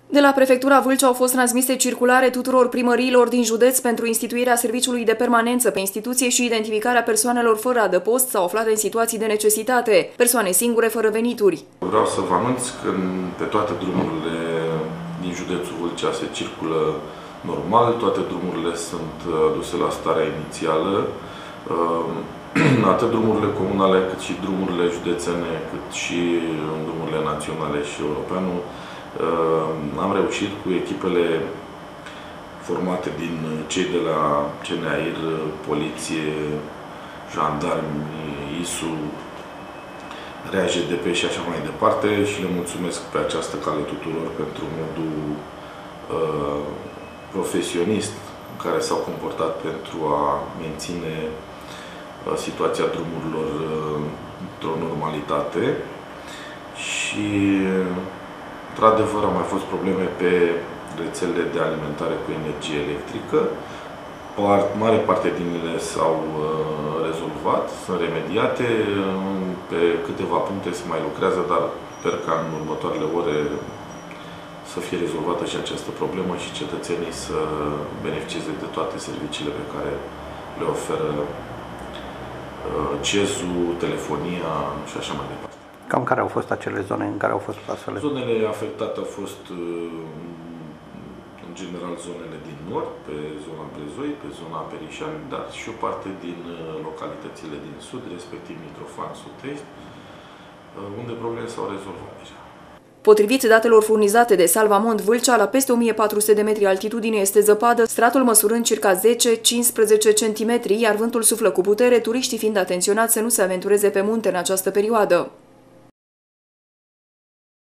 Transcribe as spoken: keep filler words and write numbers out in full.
De la Prefectura Vâlcea au fost transmise circulare tuturor primăriilor din județ pentru instituirea serviciului de permanență pe instituție și identificarea persoanelor fără adăpost sau aflate în situații de necesitate, persoane singure fără venituri. Vreau să vă anunț că pe toate drumurile din județul Vâlcea se circulă normal, toate drumurile sunt aduse la starea inițială, atât drumurile comunale cât și drumurile județene, cât și drumurile naționale și europene. Am reușit cu echipele formate din cei de la C N A I R, poliție, jandarmi, I S U, R A J D P și așa mai departe și le mulțumesc pe această cale tuturor pentru modul uh, profesionist în care s-au comportat pentru a menține uh, situația drumurilor uh, într-o normalitate și într-adevăr au mai fost probleme pe rețelele de alimentare cu energie electrică. Mare parte din ele s-au uh, rezolvat, sunt remediate. Pe câteva puncte se mai lucrează, dar sper ca în următoarele ore să fie rezolvată și această problemă și cetățenii să beneficieze de toate serviciile pe care le oferă uh, C E Z-ul, telefonia și așa mai departe. Cam care au fost acele zone în care au fost astfel? Zonele afectate au fost în general zonele din nord, pe zona Brezoi, pe zona Perișani, dar și o parte din localitățile din sud, respectiv Mitrofan, Sud-Est, unde problemele s-au rezolvat deja. Potrivit datelor furnizate de Salvamont Vâlcea, la peste o mie patru sute de metri altitudine este zăpadă, stratul măsurând circa zece cincisprezece centimetri, iar vântul suflă cu putere, turiștii fiind atenționați să nu se aventureze pe munte în această perioadă.